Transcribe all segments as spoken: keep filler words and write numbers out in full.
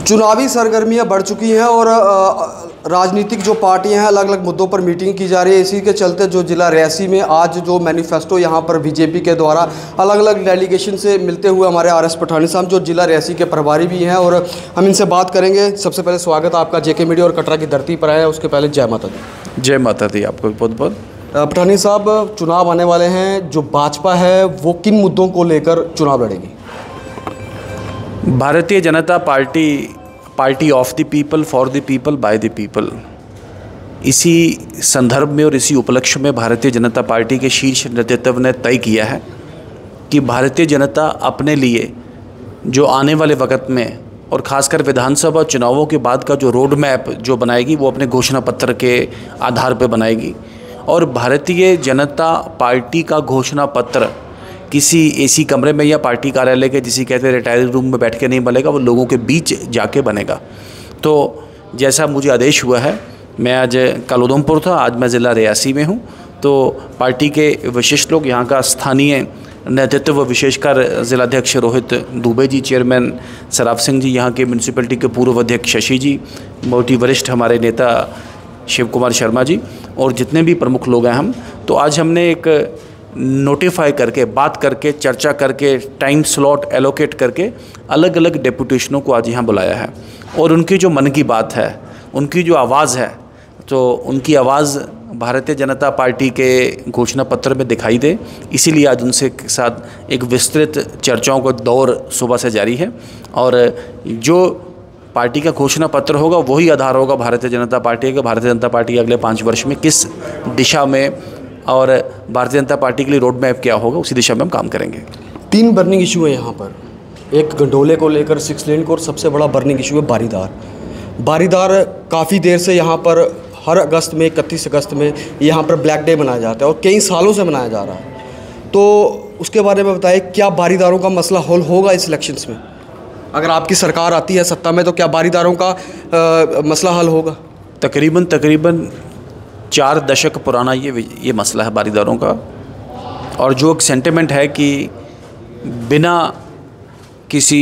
चुनावी सरगर्मियां बढ़ चुकी हैं और राजनीतिक जो पार्टियां हैं अलग अलग मुद्दों पर मीटिंग की जा रही है। इसी के चलते जो जिला रियासी में आज जो मैनिफेस्टो यहां पर बीजेपी के द्वारा अलग अलग डेलीगेशन से मिलते हुए हमारे आर एस पठानी साहब जो जिला रियासी के प्रभारी भी हैं और हम इनसे बात करेंगे। सबसे पहले स्वागत आपका जेके मीडिया और कटरा की धरती पर है। उसके पहले जय माता दी। जय माता दी आपको बहुत बहुत। पठानी साहब, चुनाव आने वाले हैं, जो भाजपा है वो किन मुद्दों को लेकर चुनाव लड़ेगी? Bharatiya Janata party, party of the people, for the people, by the people, इसी संदर्भ में और इसी उपलक्ष्य में भारतीय जनता पार्टी के शीर्ष नेतृत्व ने तय किया है कि भारतीय जनता अपने लिए जो आने वाले वक्त में और ख़ासकर विधानसभा चुनावों के बाद का जो रोड मैप जो बनाएगी वो अपने घोषणा पत्र के आधार पर बनाएगी। और भारतीय जनता पार्टी का घोषणा पत्र किसी एसी कमरे में या पार्टी कार्यालय के जिसे कहते हैं रिटायरिंग रूम में बैठ के नहीं बनेगा, वो लोगों के बीच जाके बनेगा। तो जैसा मुझे आदेश हुआ है, मैं आज कल उधमपुर था, आज मैं ज़िला रियासी में हूँ। तो पार्टी के विशिष्ट लोग, यहाँ का स्थानीय नेतृत्व, विशेषकर ज़िलाध्यक्ष रोहित दुबे जी, चेयरमैन सराफ सिंह जी, यहाँ के म्यूनसिपैलिटी के पूर्व अध्यक्ष शशि जी, बहुत ही वरिष्ठ हमारे नेता शिव कुमार शर्मा जी और जितने भी प्रमुख लोग हैं हम, तो आज हमने एक नोटिफाई करके, बात करके, चर्चा करके, टाइम स्लॉट एलोकेट करके अलग अलग डेपुटेशनों को आज यहाँ बुलाया है। और उनकी जो मन की बात है, उनकी जो आवाज़ है, तो उनकी आवाज़ भारतीय जनता पार्टी के घोषणा पत्र में दिखाई दे, इसीलिए आज उनसे साथ एक विस्तृत चर्चाओं का दौर सुबह से जारी है। और जो पार्टी का घोषणा पत्र होगा वही आधार होगा भारतीय जनता पार्टी का। भारतीय जनता पार्टी अगले पाँच वर्ष में किस दिशा में और भारतीय जनता पार्टी के लिए रोड मैप क्या होगा, उसी दिशा में हम काम करेंगे। तीन बर्निंग इशू है यहाँ पर, एक गंडोले को लेकर सिक्स लेन को, और सबसे बड़ा बर्निंग इशू है बारीदार। बारीदार काफ़ी देर से यहाँ पर हर अगस्त में, इकतीस अगस्त में यहाँ पर ब्लैक डे मनाया जाता है और कई सालों से मनाया जा रहा है। तो उसके बारे में बताएं, क्या बारीदारों का मसला हल होगा इस इलेक्शंस में? अगर आपकी सरकार आती है सत्ता में तो क्या बारीदारों का आ, मसला हल होगा? तकरीबन तकरीबन चार दशक पुराना ये ये मसला है बारीदारों का। और जो एक सेंटिमेंट है कि बिना किसी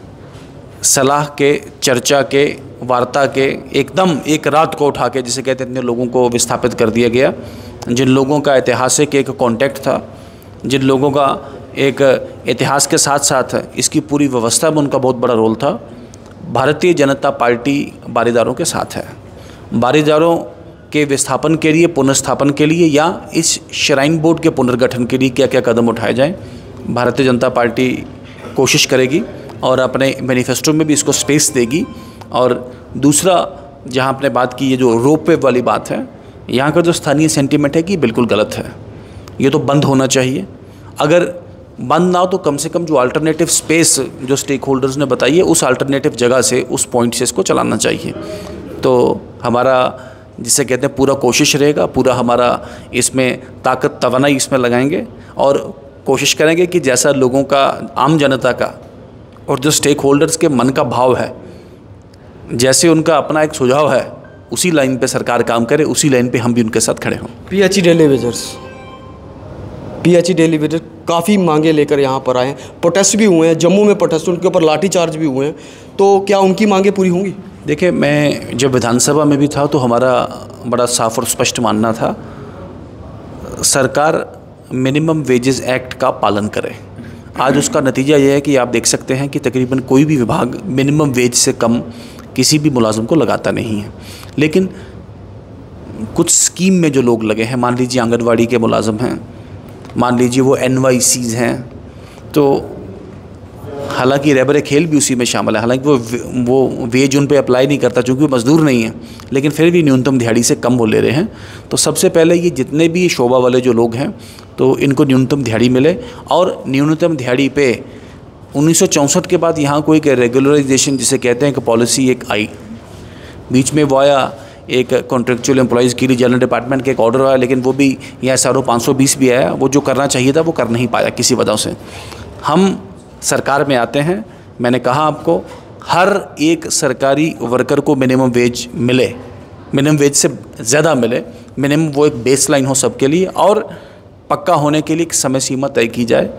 सलाह के, चर्चा के, वार्ता के, एकदम एक रात को उठा के, जिसे कहते हैं, इतने लोगों को विस्थापित कर दिया गया, जिन लोगों का ऐतिहासिक एक कॉन्टेक्ट था, जिन लोगों का एक इतिहास के साथ साथ इसकी पूरी व्यवस्था में उनका बहुत बड़ा रोल था। भारतीय जनता पार्टी बारीदारों के साथ है। बारीदारों के विस्थापन के लिए, पुनर्स्थापन के लिए या इस श्राइन बोर्ड के पुनर्गठन के लिए क्या क्या कदम उठाए जाएं, भारतीय जनता पार्टी कोशिश करेगी और अपने मैनिफेस्टो में भी इसको स्पेस देगी। और दूसरा, जहां आपने बात की, ये जो रोप वे वाली बात है, यहाँ का जो स्थानीय सेंटीमेंट है कि बिल्कुल गलत है, ये तो बंद होना चाहिए। अगर बंद ना हो तो कम से कम जो अल्टरनेटिव स्पेस जो स्टेक होल्डर्स ने बताई है, उस अल्टरनेटिव जगह से, उस पॉइंट से इसको चलाना चाहिए। तो हमारा, जिसे कहते हैं, पूरा कोशिश रहेगा, पूरा हमारा इसमें ताकत तवानाई इसमें लगाएंगे और कोशिश करेंगे कि जैसा लोगों का, आम जनता का और जो स्टेक होल्डर्स के मन का भाव है, जैसे उनका अपना एक सुझाव है, उसी लाइन पे सरकार काम करे, उसी लाइन पे हम भी उनके साथ खड़े हों। PHE daily wagers, PHE daily wager काफ़ी मांगे लेकर यहाँ पर आए हैं, प्रोटेस्ट भी हुए हैं, जम्मू में प्रोटेस्ट, उनके ऊपर लाठीचार्ज भी हुए हैं, तो क्या उनकी मांगे पूरी होंगी? देखिए, मैं जब विधानसभा में भी था तो हमारा बड़ा साफ और स्पष्ट मानना था, सरकार मिनिमम वेजेस एक्ट का पालन करे। आज उसका नतीजा यह है कि आप देख सकते हैं कि तकरीबन कोई भी विभाग मिनिमम वेज से कम किसी भी मुलाजिम को लगाता नहीं है। लेकिन कुछ स्कीम में जो लोग लगे हैं, मान लीजिए आंगनवाड़ी के मुलाजिम हैं, मान लीजिए वो एन वाई सीज़ हैं, तो हालांकि रेबरे खेल भी उसी में शामिल है, हालांकि वो वो वेज उन पे अप्लाई नहीं करता क्योंकि वो मज़दूर नहीं है, लेकिन फिर भी न्यूनतम दिहाड़ी से कम वो ले रहे हैं। तो सबसे पहले ये जितने भी शोबा वाले जो लोग हैं, तो इनको न्यूनतम दिहाड़ी मिले। और न्यूनतम दिहाड़ी पे उन्नीस सौ चौंसठ के बाद यहाँ कोई एक रेगुलराइजेशन जिसे कहते हैं कि पॉलिसी एक आई, बीच में वो आया, एक कॉन्ट्रेक्चुअल एम्प्लॉयज़ के लिए जनरल डिपार्टमेंट का एक ऑर्डर आया, लेकिन वो भी यहाँ एस आर ओ पाँच सौ बीस भी आया, वो जो करना चाहिए था वो कर नहीं पाया किसी वजह से। हम सरकार में आते हैं, मैंने कहा आपको, हर एक सरकारी वर्कर को मिनिमम वेज मिले, मिनिमम वेज से ज़्यादा मिले, मिनिमम वो एक बेस लाइन हो सबके लिए, और पक्का होने के लिए एक समय सीमा तय की जाए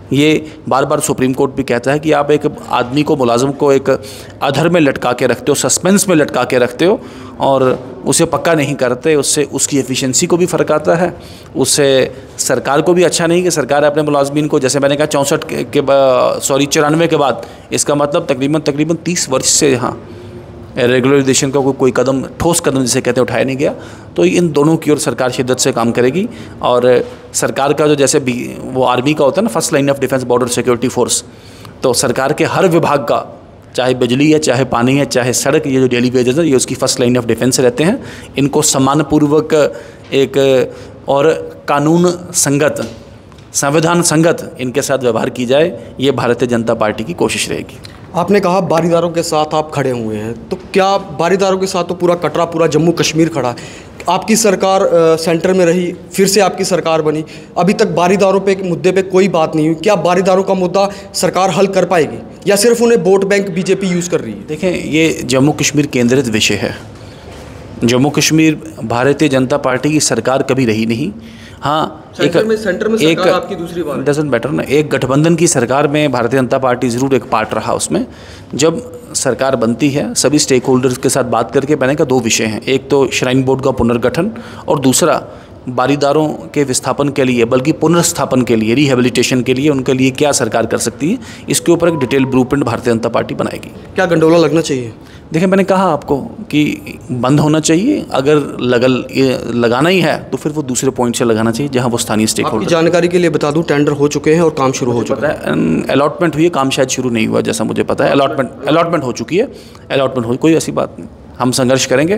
ये बार बार सुप्रीम कोर्ट भी कहता है कि आप एक आदमी को, मुलाजिम को एक अधर में लटका के रखते हो, सस्पेंस में लटका के रखते हो और उसे पक्का नहीं करते, उससे उसकी एफिशिएंसी को भी फ़र्क आता है, उससे सरकार को भी अच्छा नहीं कि सरकार अपने मुलाजमीन को, जैसे मैंने कहा चौंसठ के, के सॉरी चौरानवे के बाद, इसका मतलब तकरीबन तकरीबन तीस वर्ष से यहाँ रेगुलराइजेशन का कोई कोई कदम, ठोस कदम जिसे कहते हैं, उठाया नहीं गया। तो इन दोनों की ओर सरकार शिद्दत से काम करेगी और सरकार का जो जैसे वो आर्मी का होता है ना, first line of defence border security force, तो सरकार के हर विभाग का, चाहे बिजली है, चाहे पानी है, चाहे सड़क, ये जो डेली वेजेस है, ये उसकी फर्स्ट लाइन ऑफ डिफेंस रहते हैं। इनको सम्मानपूर्वक एक और कानून संगत, संविधान संगत इनके साथ व्यवहार की जाए, ये भारतीय जनता पार्टी की कोशिश रहेगी। आपने कहा बारीदारों के साथ आप खड़े हुए हैं, तो क्या बारीदारों के साथ तो पूरा कटरा, पूरा जम्मू कश्मीर खड़ा है। आपकी सरकार आ, सेंटर में रही, फिर से आपकी सरकार बनी, अभी तक बारीदारों पे मुद्दे पे कोई बात नहीं हुई। क्या बारीदारों का मुद्दा सरकार हल कर पाएगी या सिर्फ उन्हें वोट बैंक बीजेपी यूज़ कर रही है? देखें, ये जम्मू कश्मीर केंद्रित विषय है। जम्मू कश्मीर भारतीय जनता पार्टी की सरकार कभी रही नहीं। हाँ, सेंटर एक में सेंटर में सरकार आपकी दूसरी बार डजंट मैटर ना, एक गठबंधन की सरकार में भारतीय जनता पार्टी ज़रूर एक पार्ट रहा। उसमें जब सरकार बनती है, सभी स्टेक होल्डर्स के साथ बात करके, मैंने कहा दो विषय हैं, एक तो श्राइन बोर्ड का पुनर्गठन और दूसरा बारीदारों के विस्थापन के लिए, बल्कि पुनर्स्थापन के लिए, रिहेबिलिटेशन के लिए उनके लिए क्या सरकार कर सकती है, इसके ऊपर एक डिटेल ब्लूप्रिंट भारतीय जनता पार्टी बनाएगी। क्या गंडोला लगना चाहिए? देखिए, मैंने कहा आपको कि बंद होना चाहिए, अगर लगल लगाना ही है तो फिर वो दूसरे पॉइंट से लगाना चाहिए जहां वो स्थानीय स्टेक होल्डर। जानकारी के लिए बता दूं, टेंडर हो चुके हैं और काम शुरू हो चुका है। अलॉटमेंट हुई है, काम शायद शुरू नहीं हुआ जैसा मुझे पता है। अलॉटमेंट अलॉटमेंट हो चुकी है, अलॉटमेंट हुई, कोई ऐसी बात नहीं। हम संघर्ष करेंगे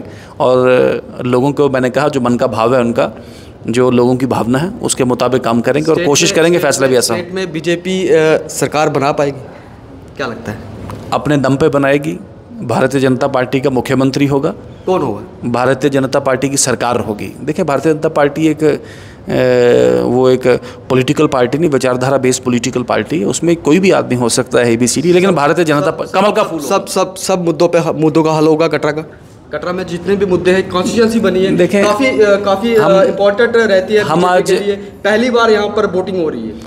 और लोगों को, मैंने कहा जो मन का भाव है उनका, जो लोगों की भावना है उसके मुताबिक काम करेंगे और कोशिश करेंगे फैसला भी ऐसा। स्टेट में बीजेपी सरकार बना पाएगी, क्या लगता है? अपने दम पे बनाएगी। भारतीय जनता पार्टी का मुख्यमंत्री होगा। कौन होगा? भारतीय जनता पार्टी की सरकार होगी। देखिए, भारतीय जनता पार्टी एक ए, वो एक पॉलिटिकल पार्टी नहीं, विचारधारा बेस्ड पॉलिटिकल पार्टी है। उसमें कोई भी आदमी हो सकता है, एबीसीडी, लेकिन भारतीय जनता कमल का फूल, सब सब सब मुद्दों पे मुद्दों का हल होगा। कटरा का कटरा में जितने भी मुद्दे हैं, कॉन्स्टिट्यूंसी बनी है, देखें काफ़ी काफ़ी इम्पोर्टेंट रहती है। हम आज पहली बार यहाँ पर वोटिंग हो रही है।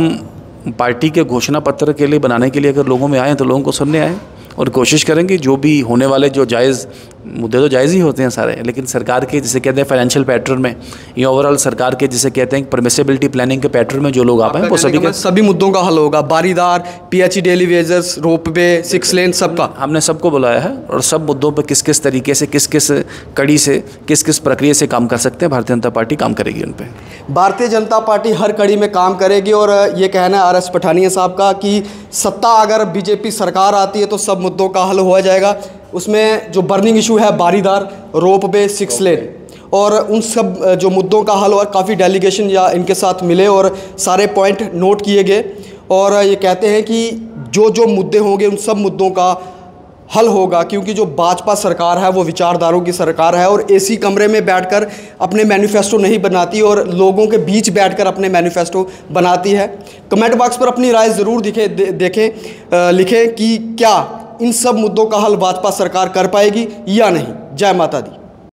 हम पार्टी के घोषणा पत्र के लिए बनाने के लिए अगर लोगों में आए तो लोगों को सुनने आए और कोशिश करेंगे जो भी होने वाले, जो जायज़ मुद्दे तो जायज़ ही होते हैं सारे, लेकिन सरकार के जिसे कहते हैं फाइनेंशियल पैटर्न में या ओवरऑल सरकार के जिसे कहते हैं परमिसिबिलिटी प्लानिंग के पैटर्न में जो लोग आ पाए वो सभी के सभी मुद्दों का हल होगा। बारीदार, PHE daily wages, ropeway, six lane, सबका हमने सबको बुलाया है और सब मुद्दों पर किस किस तरीके से, किस किस कड़ी से, किस किस प्रक्रिया से काम कर सकते हैं, भारतीय जनता पार्टी काम करेगी उन पर। भारतीय जनता पार्टी हर कड़ी में काम करेगी और ये कहना है आर एस पठानिया साहब का कि सत्ता अगर बीजेपी सरकार आती है तो सब मुद्दों का हल हो जाएगा। उसमें जो बर्निंग इशू है बारीदार, रोपवे, सिक्स लेन और उन सब जो मुद्दों का हल, और काफ़ी डेलीगेशन या इनके साथ मिले और सारे पॉइंट नोट किए गए और ये कहते हैं कि जो जो मुद्दे होंगे उन सब मुद्दों का हल होगा, क्योंकि जो भाजपा सरकार है वो विचारधारों की सरकार है और एसी कमरे में बैठकर अपने मैनिफेस्टो नहीं बनाती और लोगों के बीच बैठकर अपने मैनिफेस्टो बनाती है। कमेंट बॉक्स पर अपनी राय ज़रूर दिखे दे, देखें लिखें कि क्या इन सब मुद्दों का हल भाजपा सरकार कर पाएगी या नहीं। जय माता दी।